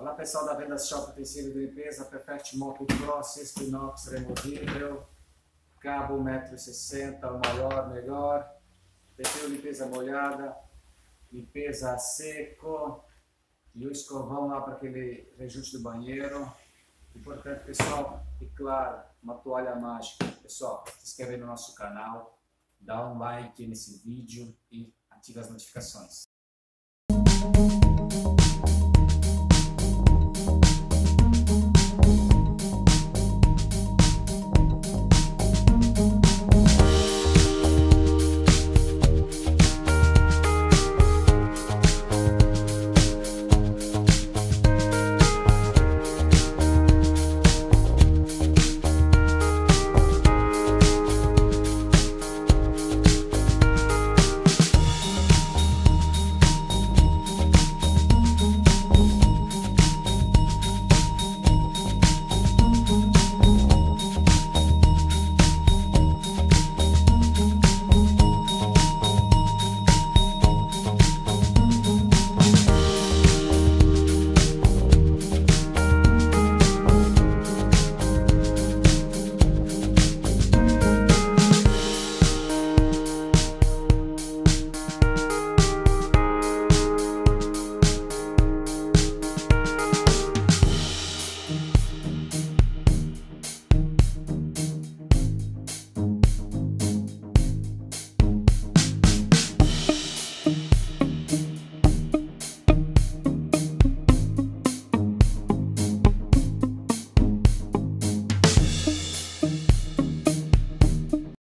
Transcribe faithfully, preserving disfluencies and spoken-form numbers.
Olá pessoal da Vendas Shop Utensílio de Limpeza, Perfect Mop Pro, cesto inox removível, cabo um metro e sessenta, o maior, melhor, defil limpeza molhada, limpeza a seco e o escovão lá para aquele rejunte do banheiro. Importante pessoal, e claro, uma toalha mágica. Pessoal, se inscreve no nosso canal, dá um like nesse vídeo e ativa as notificações.